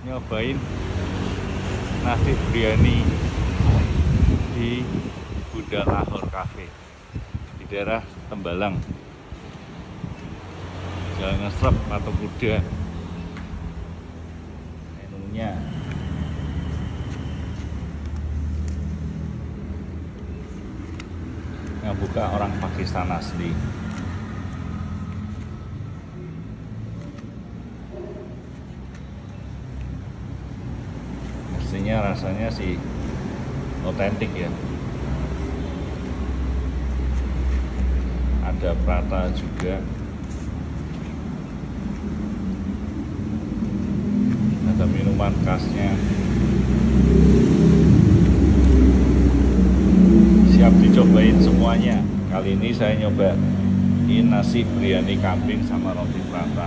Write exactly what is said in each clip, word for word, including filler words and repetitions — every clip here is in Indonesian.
nyobain nasi biryani di Bunda Lahor Cafe di daerah Tembalang, Jalan Ngesrep atau Kuda. Menunya yang buka orang Pakistan asli. Mestinya rasanya sih otentik ya. Ada prata juga. Ada minuman khasnya. Siap dicobain semuanya. Kali ini saya nyoba ini nasi biryani kambing sama roti prata.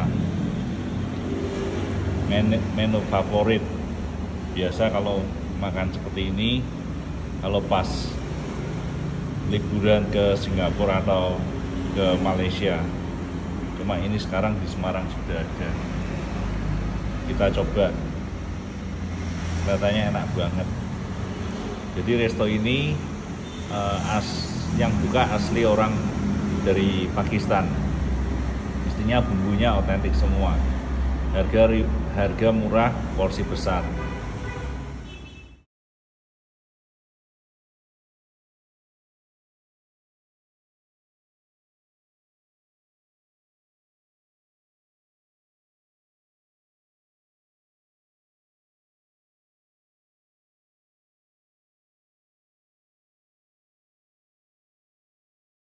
Menu, menu favorit. Biasa kalau makan seperti ini kalau pas liburan ke Singapura atau ke Malaysia. Cuma ini sekarang di Semarang sudah ada. Kita coba. Katanya enak banget. Jadi resto ini uh, as yang buka asli orang dari Pakistan. Mestinya bumbunya otentik semua. Harga harga murah, porsi besar.